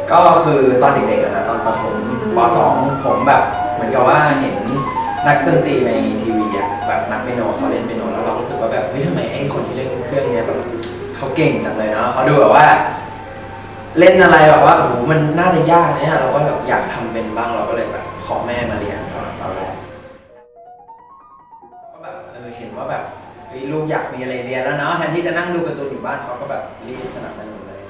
ก็คือตอนเด็กๆอะฮะตอนประถมป .2 ผมแบบเหมือนกับว่าเห็นนักดนตรีในทีวีอะแบบนักเปียโนเขาเล่นเปียโนแล้วเรารู้สึกว่าแบบเฮ้ยทำไมไอ้คนที่เล่นเครื่องเนี้ยแบบเขาเก่งจังเลยเนาะเขาดูแบบว่าเล่นอะไรแบบว่าโอ้โหมันน่าจะยากเนี่ยเราก็แบบอยากทำเป็นบ้างเราก็เลยแบบขอแม่มาเรียนตอนแรกก็แบบเห็นว่าแบบลูกอยากมีอะไรเรียนแล้วเนาะแทนที่จะนั่งดูการ์ตูนอยู่บ้านเขาก็แบบรีบสนับสนุนเลย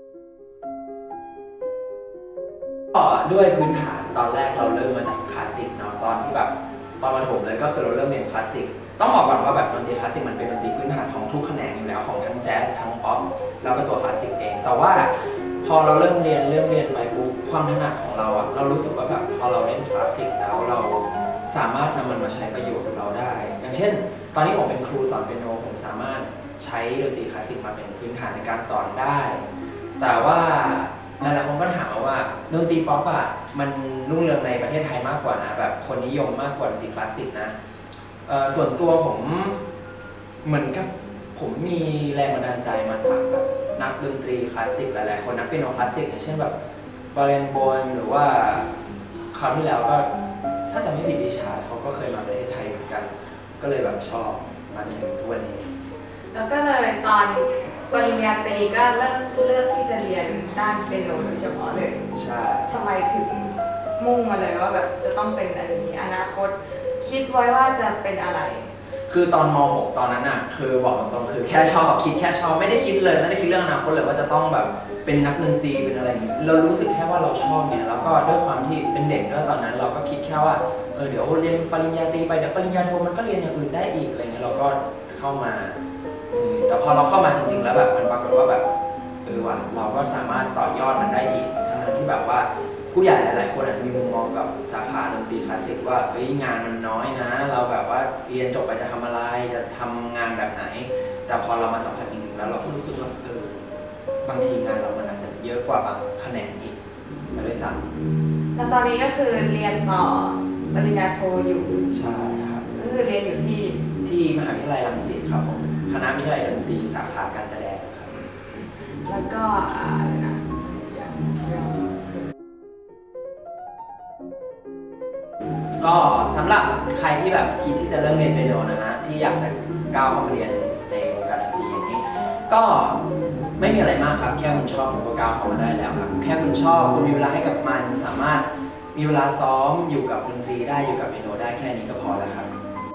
ก็ด้วยพื้นฐานตอนแรกเราเริ่มมาจากคลาสสิกเนาะตอนที่แบบตอนประถมเลยก็คือเราเริ่มเรียนคลาสสิกต้องบอกก่อนว่าแบบดนตรีคลาสสิกมันเป็นดนตรีพื้นฐานของทุกแขนงอยู่แล้วของทั้งแจ๊สทั้งป๊อปแล้วก็ตัวคลาสสิกเองแต่ว่าพอเราเริ่มเรียนไปปุ๊บความถนัดของเราอะเรารู้สึกว่าแบบพอเราเล่นคลาสสิกแล้วเราสามารถนำมันมาใช้ประโยชน์กับเราได้อย่างเช่นตอนนี้ผมเป็นครูสอนเปียโนผมสามารถใช้ดนตรีคลาสสิกมาเป็นพื้นฐานในการสอนได้แต่ว่าหลายๆคนก็ถามว่าดนตรีป๊อปอะมันรุ่งเรืองในประเทศไทยมากกว่านะแบบคนนิยมมากกว่าดนตรีคลาสสิกนะส่วนตัวผมเหมือนกับผมมีแรงบันดาลใจมาจากแบบนักดนตรีคลาสสิกหลายๆคนนักเปียโนคลาสสิกอย่างเช่นแบบบาเลนโบนหรือว่าคราวที่แล้วก็ถ้าจะไม่ผิดดิชาร์ดเขาก็เคยมาประเทศไทยเหมือนกันก็เลยแบบชอบมาจนถึงทุกวันนี้แล้วก็เลยตอนปริญญาตรีก็เลือกที่จะเรียนด้านเปียโนโดยเฉพาะเลยใช่ทำไมถึงมุ่งมาเลยว่าแบบจะต้องเป็นอันนี้อนาคตคิดไว้ว่าจะเป็นอะไรคือตอนม .6 ตอนนั้นอ่ะคือบอกตรงๆคือแค่ชอบคิดแค่ชอบไม่ได้คิดเลยไม่ได้คิดเรื่องอนาคตเลยว่าจะต้องแบบเป็นนักดนตรีเป็นอะไรอย่างนี้เรารู้สึกแค่ว่าเราชอบเนี่ยแล้วก็ด้วยความที่เป็นเด็กด้วยตอนนั้นเราก็คิดแค่ว่าเดี๋ยวเรียนปริญญาตรีไปเดี๋ยวปริญญาโทมันก็เรียนอย่างอื่นได้อีกอะไรเงี้ยเราก็เข้ามาแต่พอเราเข้ามาจริงๆแล้วแบบมันปรากฏว่าแบบว่ะเราก็สามารถต่อยอดมันได้อีกทั้งที่แบบว่าผู้ใหญ่หลายๆคนอาจจะมีมุมมองกับสาขาดนตรีคลาสสิกว่างานมันน้อยนะเราแบบว่าเรียนจบไปจะทำอะไรจะทำงานแบบไหนแต่พอเรามาสัมผัสจริงๆแล้วเราก็รู้สึกว่าบางทีงานเรามันอาจจะเยอะกว่าบางแขนงอีกจะด้วยซ้ำแล้วตอนนี้ก็คือเรียนต่อปริญญาโทอยู่ใช่ครับก็คือเรียนอยู่ที่มหาวิทยาลัยรังสิตครับผมคณะวิทยาลัยดนตรีสาขาการแสดงครับแล้วก็อะไรนะก็สำหรับใครที่แบบคิดที่จะเริ่มเรียนเปียโนนะฮะที่อยากจะก้าวเข้ามาเรียนในวงการดนตรีอย่างนี้ก็ไม่มีอะไรมากครับแค่คุณชอบคุณก็ก้าวเข้ามาได้แล้วครับแค่คุณชอบคุณมีเวลาให้กับมันสามารถมีเวลาซ้อมอยู่กับดนตรีได้อยู่กับเปียโนได้แค่นี้ก็พอแล้วครับ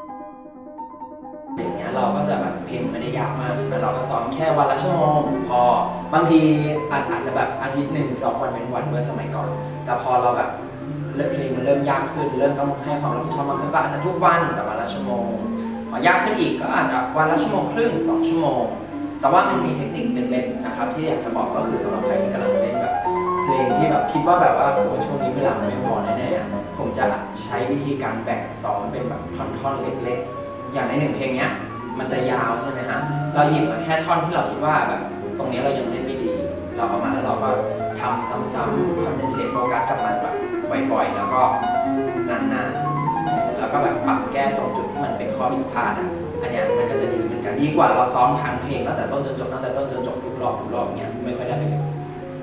อย่างเงี้ยเราก็จะแบบเพลงไม่ได้ยากมากใช่ไหมเราก็ซ้อมแค่วันละชั่วโมงพอบางทีอาจจะแบบอาทิตย์1-2 วันเป็นวันเมื่อสมัยก่อนแต่พอเราแบบเพลงมันเริ่มยากขึ้นเริ่มต้องให้ความรับผิดชอบมากขึ้นก็อาจจะทุกวันแต่วันละชั่วโมงพอยากขึ้นอีกก็อาจจะวันละชั่วโมงครึ่ง2 ชั่วโมงแต่ว่ามันมีเทคนิคเล็กๆนะครับที่อยากจะบอกก็คือสำหรับใครที่กำลังเล่นแบบเพลงที่แบบคิดว่าแบบว่าโอ้ช่วงนี้เวลาไม่พอแน่ๆผมจะใช้วิธีการแบ่งซ้อมเป็นแบบท่อนๆเล็กๆอย่างใน1เพลงเนี้ยมันจะยาวใช่ไหมฮะเราหยิบมาแค่ท่อนที่เราคิดว่าแบบตรงนี้เรายังเล่นไม่ดีเราเอามาแล้วเราก็ทำซ้ำๆคอนเซนเทรตโฟกัสกับมันแบบบ่อยๆแล้วก็นานๆแล้วก็แบบปรับแก้ตรงจุดที่มันเป็นข้อผิดพลาดอันนี้มันก็จะดีเหมือนกันดีกว่าเราซ้อมทั้งเพลงตั้งแต่ต้นจนจบทุกรอบเงี้ยไม่ค่อยได้ประโยชน์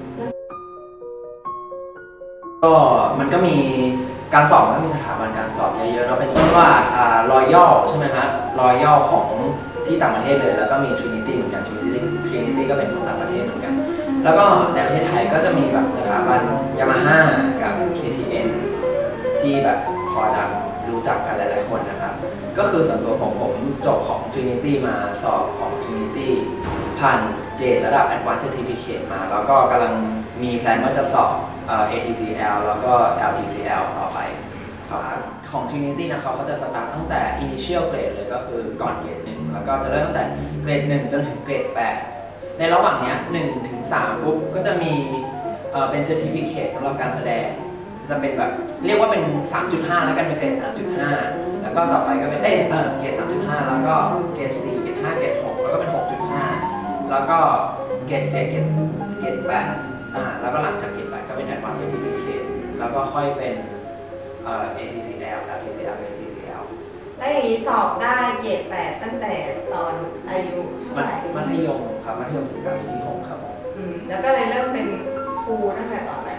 ก็มันก็มีการสอบก็มีสถาบันการสอบเยอะๆเนาะเป็นต้นว่ารอยัลใช่ไหมฮะรอยัลของที่ต่างประเทศเลยแล้วก็มี Trinity เหมือนกัน Trinity ก็เป็นของต่างประเทศเหมือนกันแล้วก็ในประเทศไทยก็จะมีแบบสถาบัน Yamaha กับ KTN ที่แบบพอจะรู้จักกันหลายๆคนนะครับก็คือส่วนตัวผมจบของ Trinity มาสอบของ Trinity ผ่านเกรดระดับ Advanced Certificate มาแล้วก็กำลังมีแพลนว่าจะสอบ ATCL แล้วก็ LTCL ต่อไปครับของ Trinity นะครับเขาจะสตาร์ทตั้งแต่ Initial Grade เลยก็คือก่อนเกรด 1แล้วก็จะเริ่มตั้งแต่เกรด 1จนถึงเกรด 8ในระหว่างนี้1 ถึง 3ปุ๊บก็จะมีเป็น Certificate สำหรับการแสดงจะเป็นแบบเรียกว่าเป็น 3.5 แล้วกันเป็นเกรด 3.5 แล้วก็ต่อไปก็เป็นเกรด 3.5 แล้วก็เกรด 4 เกรด 5 เกรด 6 แล้วก็เป็น 6.5 แล้วก็เกรด 7 เกรด 8แล้วก็หลังจากเกรด 8 ก็เป็น Advanced Certificate แล้วก็ค่อยเป็นATCL LTCL FTCL แล้วอย่างนี้สอบได้เกรด 8 ตั้งแต่ตอนอายุเท่าไหร่มัธยมครับมัธยมศึกษาปีที่ 6 ครับผมแล้วก็เลยเริ่มเป็นครูตั้งแต่ตอนไหน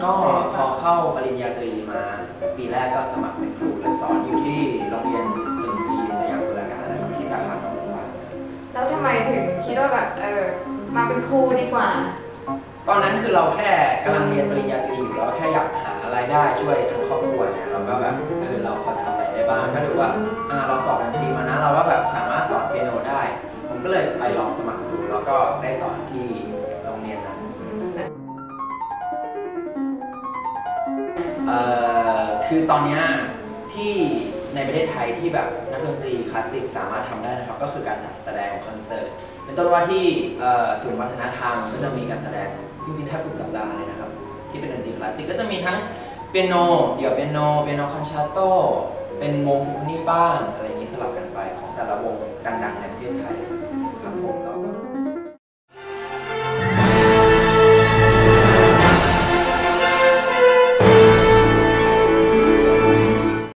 ก็พอเข้าปริญญาตรีมาปีแรกก็สมัครเป็นครูและสอนอยู่ที่โรงเรียนดนตรีสยามกุลการนะครับที่สาขาหนองบัวแล้วทำไมถึงคิดว่าแบบมาเป็นครูดีกว่าตอนนั้นคือเราแค่กำลังเรียนปริญญาตรีอยู่แล้วแค่อยากหารายได้ช่วยทางครอบครัวเนี่ยเราก็แบบเราพอจะทำอะไรได้บ้างก็ดูว่าเราสอบดนตรีมานะเราก็แบบสามารถสอนเปียโนได้ ผมก็เลยไปลองสมัครดูแล้วก็ได้สอนที่โรงเรียนนั้นคือตอนนี้ที่ในประเทศไทยที่แบบนักดนตรีคลาสสิกสามารถทำได้นะครับก็คือการจัดแสดงคอนเสิร์ตเป็นต้นว่าที่ศูนย์วัฒนธรรมก็จะมีการแสดงจริงๆแทบทุกสัปดาห์เลยนะครับที่เป็นดนตรีคลาสสิกก็จะมีทั้งเปียโนเดี่ยวเปียโนคอนแชร์โตเป็นวงซิมโฟนีบ้างอะไรอย่างนี้สลับกันไปของแต่ละวงดังๆในประเทศไทย